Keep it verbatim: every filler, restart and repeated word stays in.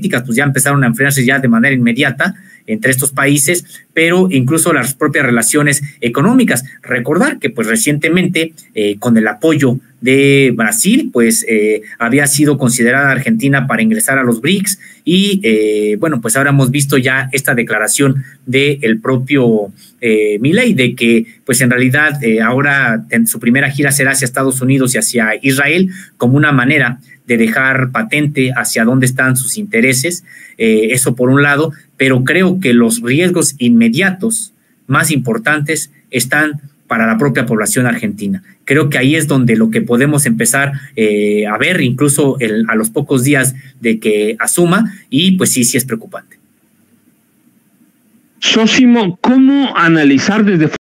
políticas pues ya empezaron a enfriarse ya de manera inmediata entre estos países, pero incluso las propias relaciones económicas. Recordar que pues recientemente eh, con el apoyo de Brasil, pues eh, había sido considerada Argentina para ingresar a los B R I C S y eh, bueno, pues ahora hemos visto ya esta declaración del propio eh, Milei de que pues en realidad eh, ahora en su primera gira será hacia Estados Unidos y hacia Israel como una manera de dejar patente hacia dónde están sus intereses, eh, eso por un lado, pero creo que los riesgos inmediatos más importantes están para la propia población argentina. Creo que ahí es donde lo que podemos empezar eh, a ver, incluso el, a los pocos días de que asuma, y pues sí, sí es preocupante. Sósimo, ¿cómo analizar desde